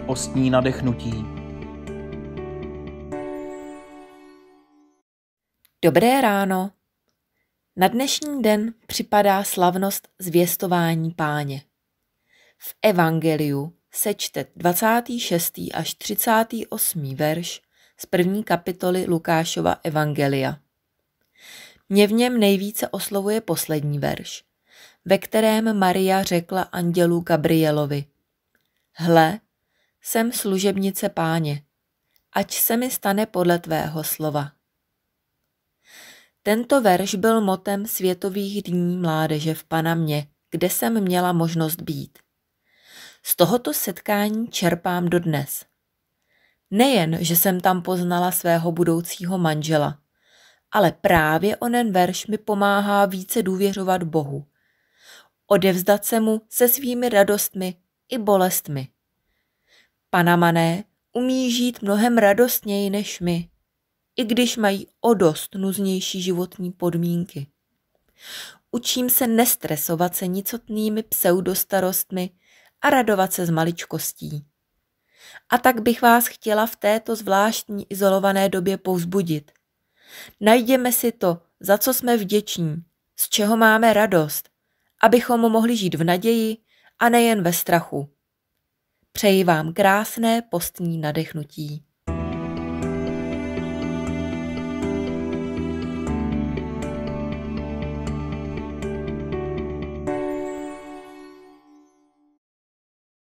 Postní nadechnutí. Dobré ráno. Na dnešní den připadá slavnost zvěstování Páně. V Evangeliu se čte 26. až 38. verš z 1. kapitoly Lukášova Evangelia. Mě v něm nejvíce oslovuje poslední verš, ve kterém Maria řekla andělu Gabrielovi: Hle, jsem služebnice Páně, ať se mi stane podle tvého slova. Tento verš byl motem Světových dní mládeže v Panamě, kde jsem měla možnost být. Z tohoto setkání čerpám dodnes. Nejen, že jsem tam poznala svého budoucího manžela, ale právě onen verš mi pomáhá více důvěřovat Bohu. Odevzdat se mu se svými radostmi i bolestmi. Panamané umí žít mnohem radostněji než my, i když mají o dost nuznější životní podmínky. Učím se nestresovat se nicotnými pseudostarostmi a radovat se z maličkostí. A tak bych vás chtěla v této zvláštní izolované době povzbudit. Najděme si to, za co jsme vděční, z čeho máme radost, abychom mohli žít v naději a nejen ve strachu. Přeji vám krásné postní nadechnutí.